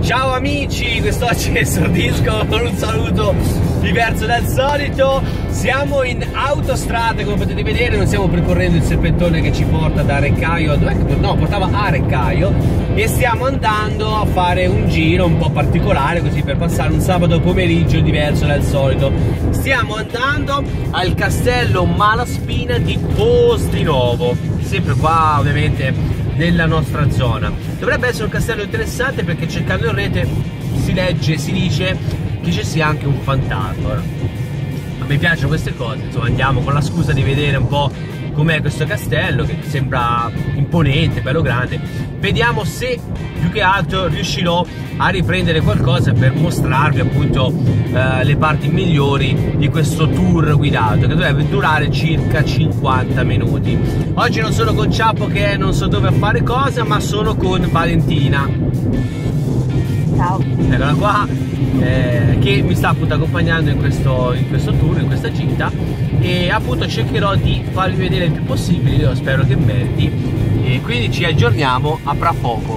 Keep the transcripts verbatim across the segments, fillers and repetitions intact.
Ciao amici, quest'oggi esordisco con un saluto diverso dal solito. Siamo in autostrada, come potete vedere, non stiamo percorrendo il serpentone che ci porta da Reccaio, dov'è che no, portava a Reccaio, e stiamo andando a fare un giro un po' particolare, così per passare un sabato pomeriggio diverso dal solito. Stiamo andando al castello Malaspina di Posdinovo, sempre qua ovviamente nella nostra zona. Dovrebbe essere un castello interessante perché cercando in rete si legge, si dice che ci sia anche un fantasma. A me piacciono queste cose, insomma andiamo con la scusa di vedere un po' com'è questo castello che sembra imponente, bello grande. Vediamo se più che altro riuscirò a riprendere qualcosa per mostrarvi appunto eh, le parti migliori di questo tour guidato che dovrebbe durare circa cinquanta minuti. Oggi non sono con Ciappo che è non so dove a fare cosa, ma sono con Valentina. Ciao. Eccola qua, eh, che mi sta appunto accompagnando in questo, in questo tour, in questa gita, e appunto cercherò di farvi vedere il più possibile, io spero che meriti, e quindi ci aggiorniamo a fra poco.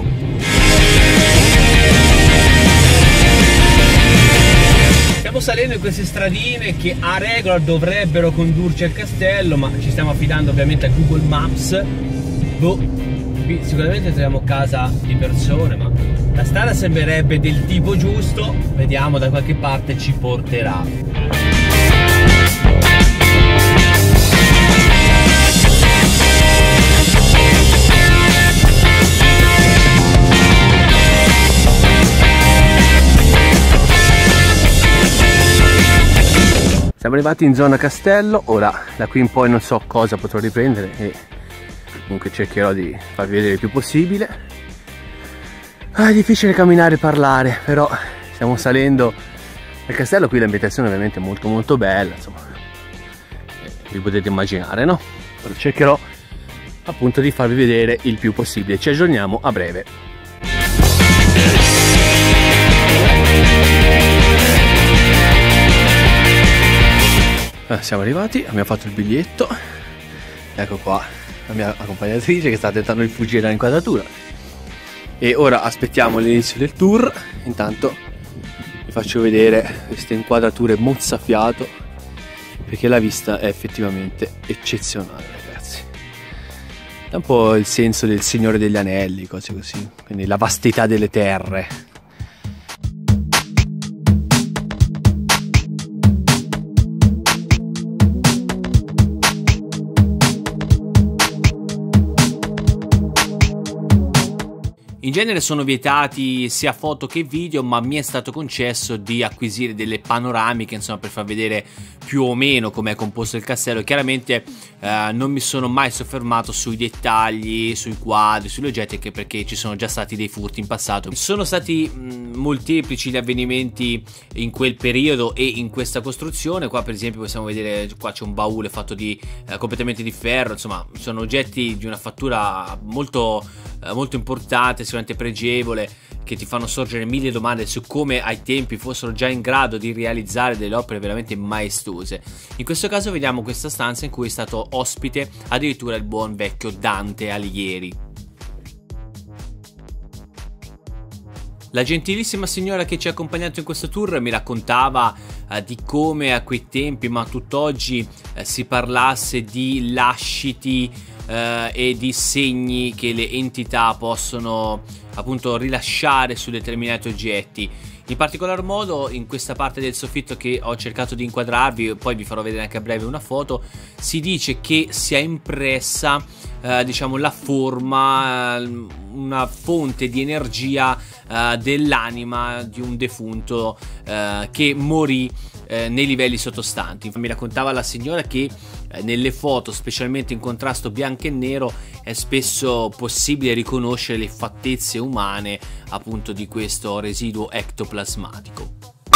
Stiamo salendo in queste stradine che a regola dovrebbero condurci al castello, ma ci stiamo affidando ovviamente a Google Maps. Boh, qui sicuramente troviamo casa di persone, ma la strada sembrerebbe del tipo giusto. Vediamo, da qualche parte ci porterà. Siamo arrivati in zona castello, ora da qui in poi non so cosa potrò riprendere e comunque cercherò di farvi vedere il più possibile. Ah, è difficile camminare e parlare, però stiamo salendo al castello, qui l'ambientazione è ovviamente molto molto bella, insomma, eh, vi potete immaginare, no? Però cercherò appunto di farvi vedere il più possibile, ci aggiorniamo a breve. Siamo arrivati, abbiamo fatto il biglietto, ecco qua la mia accompagnatrice che sta tentando di fuggire dall'inquadratura, e ora aspettiamo l'inizio del tour. Intanto vi faccio vedere queste inquadrature mozzafiato perché la vista è effettivamente eccezionale, ragazzi. È un po' il senso del Signore degli Anelli, cose così, quindi la vastità delle terre. In genere sono vietati sia foto che video, ma mi è stato concesso di acquisire delle panoramiche, insomma, per far vedere più o meno com'è composto il castello. Chiaramente eh, non mi sono mai soffermato sui dettagli, sui quadri, sugli oggetti, anche perché ci sono già stati dei furti in passato. Sono stati mh, molteplici gli avvenimenti in quel periodo e in questa costruzione. Qua per esempio possiamo vedere, qua c'è un baule fatto di eh, completamente di ferro, insomma sono oggetti di una fattura molto, eh, molto importante, pregevole, che ti fanno sorgere mille domande su come ai tempi fossero già in grado di realizzare delle opere veramente maestose. In questo caso vediamo questa stanza in cui è stato ospite addirittura il buon vecchio Dante Alighieri. La gentilissima signora che ci ha accompagnato in questo tour mi raccontava eh, di come a quei tempi, ma tutt'oggi, eh, si parlasse di lasciti eh, e di segni che le entità possono appunto rilasciare su determinati oggetti. In particolar modo in questa parte del soffitto che ho cercato di inquadrarvi, poi vi farò vedere anche a breve una foto, si dice che sia impressa eh, diciamo la forma, eh, una fonte di energia eh, dell'anima di un defunto eh, che morì eh, nei livelli sottostanti. Mi raccontava la signora che eh, nelle foto, specialmente in contrasto bianco e nero, è spesso possibile riconoscere le fattezze umane appunto di questo residuo ectoplasmatico.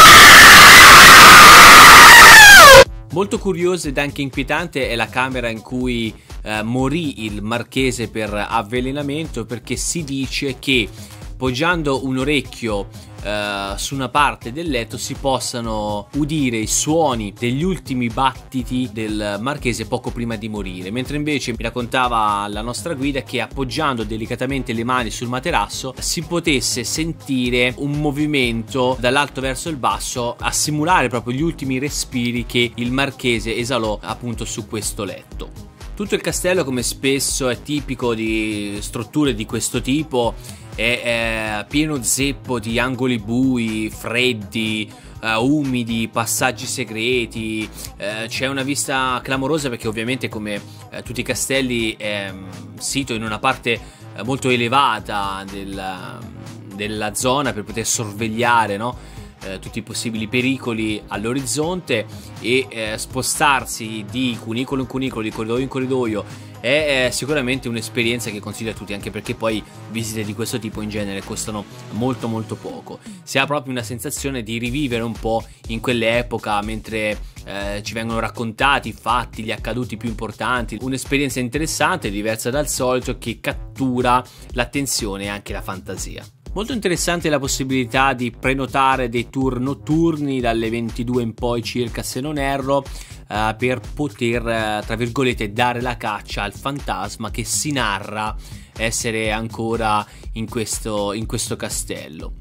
Molto curiosa ed anche inquietante è la camera in cui eh, morì il marchese per avvelenamento, perché si dice che poggiando un orecchio Uh, su una parte del letto si possano udire i suoni degli ultimi battiti del marchese poco prima di morire, mentre invece mi raccontava la nostra guida che appoggiando delicatamente le mani sul materasso si potesse sentire un movimento dall'alto verso il basso a simulare proprio gli ultimi respiri che il marchese esalò appunto su questo letto. Tutto il castello, come spesso è tipico di strutture di questo tipo, è, è pieno zeppo di angoli bui, freddi, uh, umidi, passaggi segreti. Uh, c'è una vista clamorosa perché ovviamente, come uh, tutti i castelli, è um, sito in una parte uh, molto elevata del, uh, della zona per poter sorvegliare, no? Eh, tutti i possibili pericoli all'orizzonte e eh, spostarsi di cunicolo in cunicolo, di corridoio in corridoio è eh, sicuramente un'esperienza che consiglio a tutti, anche perché poi visite di questo tipo in genere costano molto molto poco. Si ha proprio una sensazione di rivivere un po' in quell'epoca mentre eh, ci vengono raccontati i fatti, gli accaduti più importanti. Un'esperienza interessante, diversa dal solito, che cattura l'attenzione e anche la fantasia. Molto interessante la possibilità di prenotare dei tour notturni dalle ventidue in poi circa, se non erro, eh, per poter, eh, tra virgolette, dare la caccia al fantasma che si narra essere ancora in questo, in questo castello.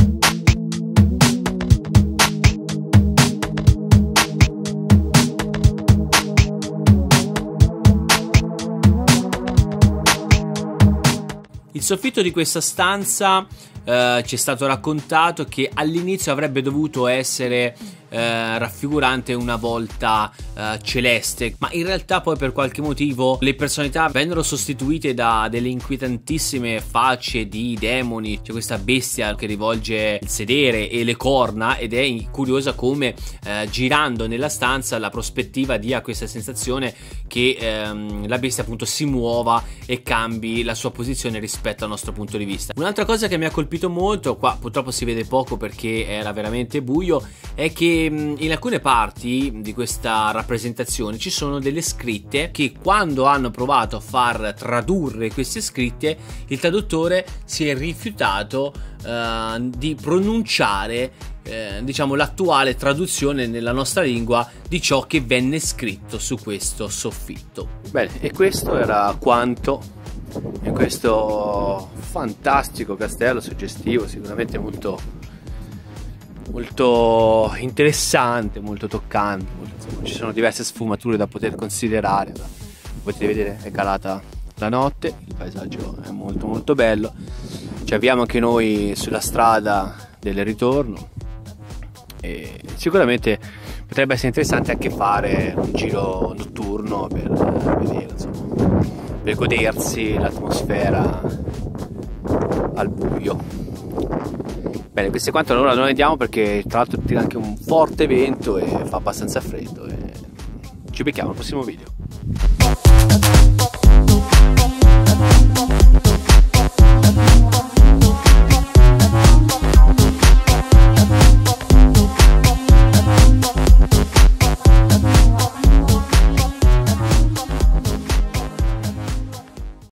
Il soffitto di questa stanza eh, ci è stato raccontato che all'inizio avrebbe dovuto essere eh, raffigurante una volta eh, celeste, ma in realtà poi per qualche motivo le personalità vennero sostituite da delle inquietantissime facce di demoni. C'è questa bestia che rivolge il sedere e le corna ed è curiosa come eh, girando nella stanza la prospettiva dia questa sensazione che ehm, la bestia appunto si muova e cambi la sua posizione rispetto al nostro punto di vista. Un'altra cosa che mi ha colpito molto, qua purtroppo si vede poco perché era veramente buio, è che in alcune parti di questa rappresentazione ci sono delle scritte che, quando hanno provato a far tradurre queste scritte, il traduttore si è rifiutato uh, di pronunciare eh, diciamo l'attuale traduzione nella nostra lingua di ciò che venne scritto su questo soffitto. Bene, e questo era quanto in questo fantastico castello suggestivo, sicuramente molto molto interessante, molto toccante, molto, insomma, ci sono diverse sfumature da poter considerare. Potete vedere, è calata la notte, il paesaggio è molto molto bello. Ci avviamo anche noi sulla strada del ritorno e sicuramente potrebbe essere interessante anche fare un giro notturno per vedere, insomma, per godersi l'atmosfera al buio. Bene, questo è quanto. Allora noi andiamo perché tra l'altro tira anche un forte vento e fa abbastanza freddo e ci becchiamo al prossimo video.